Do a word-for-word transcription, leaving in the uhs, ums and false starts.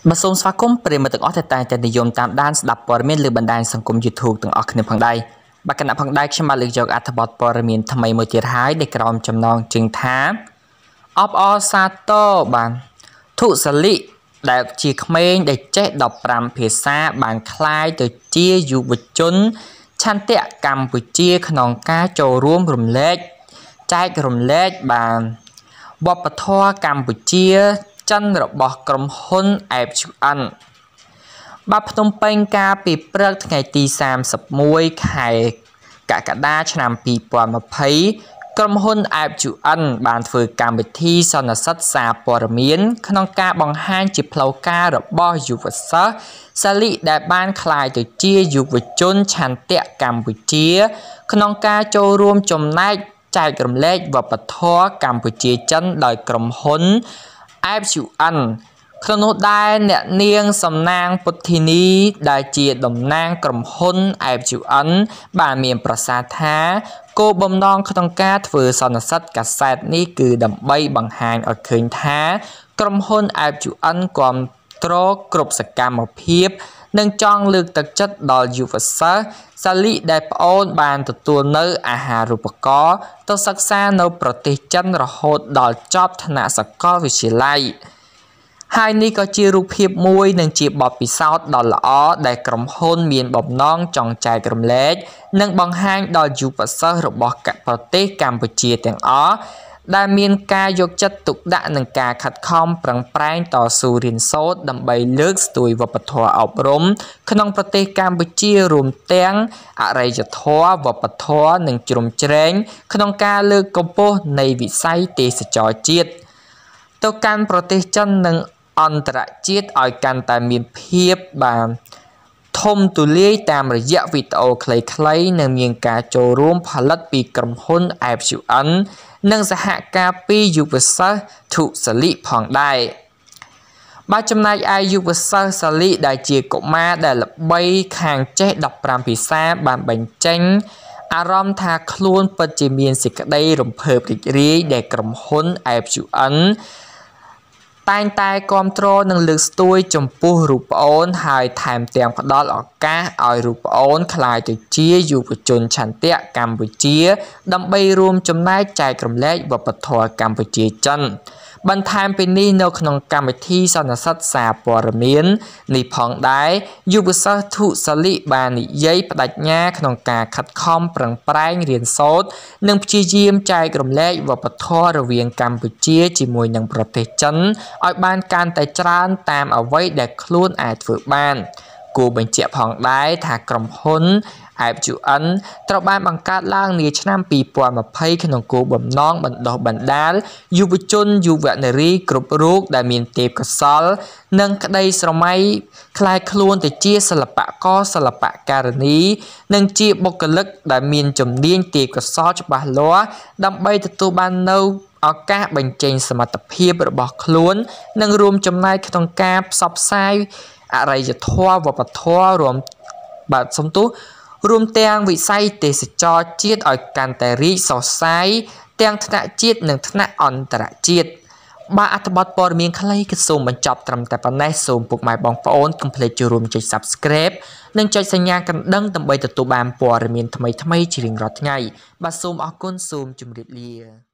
บសូมស្វាគមន៍ប្រិយមិត្តទាំងអស់ដែលតែងតែនិយមតាមដានស្ដាប់ព័ត៌មានលើបណ្ដាញសង្គម YouTube ទាំងអស់គ្នាផងដែរបាទគណៈផងដែរខ្ញុំបានលើកយកអត្ថបទព័ត៌មានថ្មីមួយទៀតហើយដែលក្រោមចំណងជើងថាអបអរសាទរបានធុសលិដែលជាក្មេងដែលចេះដប់ប្រាំភាសាបានคล้ายទៅជាយុវជនឆន្ទៈកម្ពុជាក្នុងការចូលរួមរំលែកចែករំលែកបានវប្បធម៌កម្ពុជាចិនរបស់ក្រុមហ៊ុន เอฟ ยู เอ็น បាទភ្នំពេញកាលពីព្រឹកថ្ងៃទីសាមសិបមួយខែកក្កដាឆ្នាំពីរពាន់ម្ភៃក្រុមហ៊ុន เอฟ ยู เอ็น បានធ្វើកម្មវិធីសន្និសីទសារព័ត៌មានក្នុងការបង្ហាញជាផ្លូវការរបស់យុវសិស្សសាលីដែលបានក្លាយទៅជាយុវជនឆន្ទៈកម្ពុជាក្នុងការចូលរួមចំណែកចែករំលែកវប្បធម៌កម្ពុជាចិនដោយក្រុមហ៊ុន เอฟ ยู เอ็น ក្នុងនោះដែរអ្នកនាងសំណាងពុទ្ធីនីដែលជាតំណាងក្រុមហ៊ុន เอฟ ยู เอ็น បានមានប្រសាសន៍ថាគោលបំណងក្នុងការធ្វើសន្និសីទកាសែតនេះគឺដើម្បីបង្ហាញឲ្យឃើញថាក្រុមហ៊ុន เอฟ ยู เอ็น គាំទ្រគ្រប់សកម្មភាពនិងចង់លើកទឹកចិត្តដល់យុវសិស្សសាលីដែលប្អូនបានទទួលនៅអាហារូបករណ៍ទៅសិក្សានៅប្រទេសចិនរហូតដល់ចប់ថ្នាក់សាកលវិទ្យាល័យហើយនេះក៏ជារូបភាពមួយនិងជាបទពិសោធន៍ដ៏ល្អដែលក្រុមហ៊ុនមានបំណងចង់ចែករំលែកនិងបង្ហាញដល់យុវសិស្សរបស់ប្រទេសកម្ពុជាទាំងអស់ដែលមានការយកចិត្តទុកដាក់និងការខិតខំប្រឹងប្រែងតស៊ូរៀនសូត្រដើម្បីលើកស្ទួយវប្បធម៌អប់រំក្នុងប្រទេសកម្ពុជារួមទាំងអរិយធម៌វប្បធម៌និងជ្រោមជ្រែងក្នុងការលើកកម្ពស់នៃវិស័យទេសចរណ៍ជាតិទៅកាន់ប្រទេសចិននិងអន្តរជាតិឲ្យកាន់តែមានភាពបានធំទូលាយតាមរយៈវីដេអូខ្លីៗនិងមានការចូលរួមផលិតពីក្រុមហ៊ុន เอฟ ยู เอ็น និងសហការពីយុវសិស្សធុសលិផងដែរបាទចំណែកឯយុវសិស្សសាលីដែលជាកុមារដែលល្បីខាងចេះដប់ប្រាំភាសាបានបញ្ចេញអារម្មណ៍ថាខ្លួនពិតជាមានសេចក្តីរំភើបរីករាយដែលក្រុមហ៊ុន เอฟ ยู เอ็น តែងតែគ្រប់គ្រងនិងលើកស្ទួយចំពោះរូបប្អូនហើយថែមទាំងផ្ដល់ឱកាសឲ្យរូបប្អូនក្លាយទៅជាយុវជនឆន្ទៈកម្ពុជាដើម្បីរួមចំណែកចែករំលែកវប្បធម៌កម្ពុជាចិនបន្ថែមពីនេះនៅក្នុងកម្មវិធីសន្និសីទសារព័ត៌មាននេះផងដែរយុវសិស្សធុសលិបាននិយាយបដិញ្ញាក្នុងការខិតខំប្រឹងប្រែងរៀនសូត្រនិងព្យាយាមចែករំលែកវប្បធម៌រវាងកម្ពុជាជាមួយនឹងប្រទេសចិនឲ្យបានកាន់តែច្រើនតាមអ្វីដែលខ្លួនអាចធ្វើបានគួរបញ្ជាក់ផងដែរថាក្រុមហ៊ុន เอฟ ยู เอ็น ត្រូវបានបង្កើតឡើងនាឆ្នាំពីរពាន់ម្ភៃក្នុងគោលបំណងបណ្ដុះបណ្ដាលយុវជនយុវនារីគ្រប់រូបដែលមានទេពកោសល្យនិងក្តីស្រមៃคล้ายខ្លួនទៅជាសិល្បករសិល្បករនីនិងជាបុគ្គលិកដែលមានជំនាញទេពកោសល្យច្បាស់លាស់ដើម្បីទទួលបាននូវឱកាសបញ្ចេញសមត្ថភាពរបស់ខ្លួននិងរួមចំណែកក្នុងការផ្សព្វផ្សាយអរិយធម៌វប្បធម៌រួមបាទសំទោសរួមទាំងវិស័យទេសចរណ៍ជាតិឲ្យកាន់តែរីកសុសសាយទាំងថ្នាក់ជាតិនិងថ្នាក់អន្តរជាតិបាទអត្ថបទព័ត៌មានខ្លីគឺសូមបញ្ចប់ត្រឹមតែប៉ុណ្ណេះសូមពុកម៉ែបងប្អូនកុំភ្លេចចូលរួមចុច Subscribe និងចុចសញ្ញាកណ្ដឹងដើម្បីទទួលបានព័ត៌មានថ្មីៗជារៀងរាល់ថ្ងៃបាទសូមអរគុណសូមជម្រាបលា